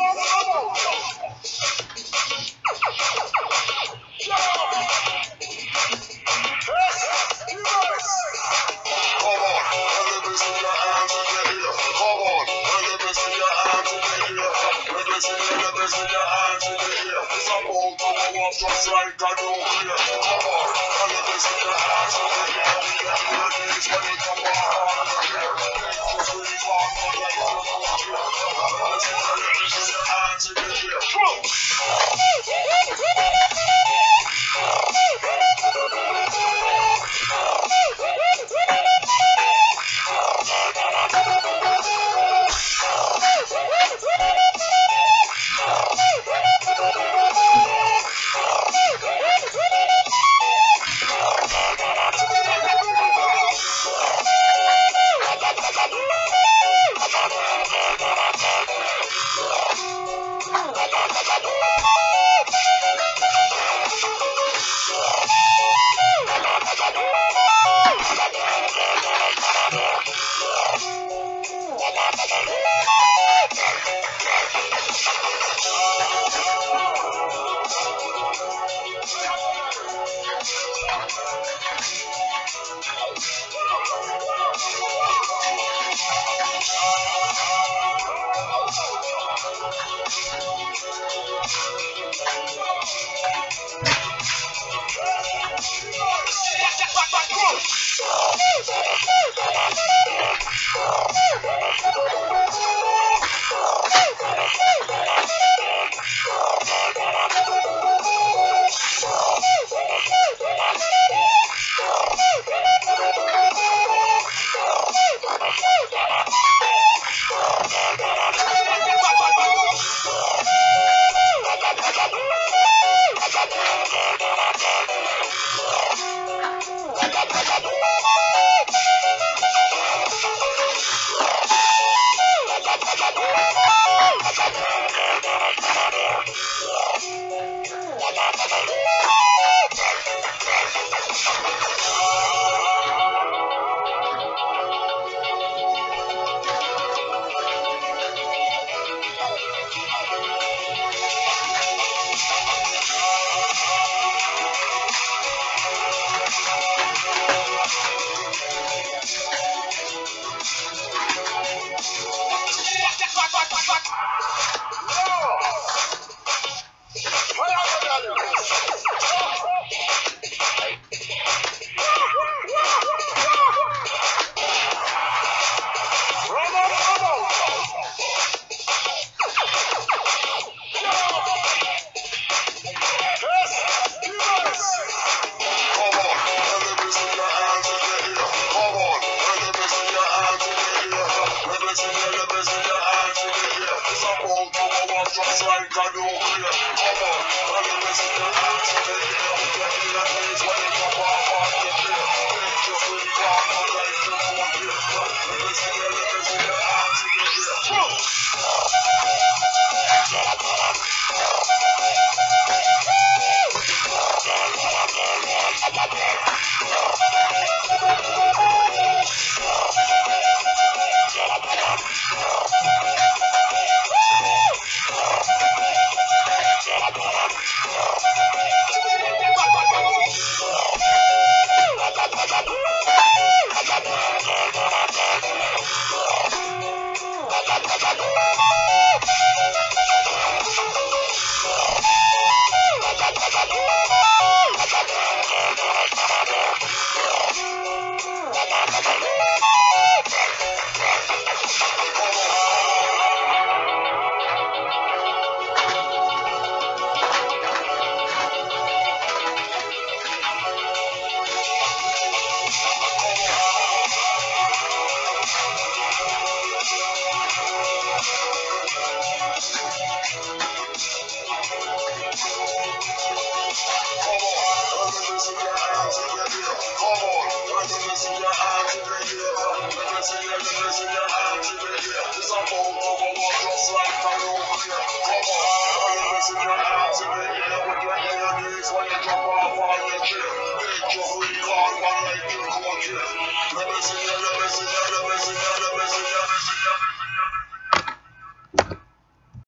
Just like I do here. Come on, and let me see your hands in the air. We can hear these when you come on here. Just really fun, but like you don't here. Let me see your hands in the air. Just like I do here. Come on, and let me see your hands in the air. We can hear these when you come off on the pier. Just really fun, but like you don't here. Let me see your hands in the air. Let me see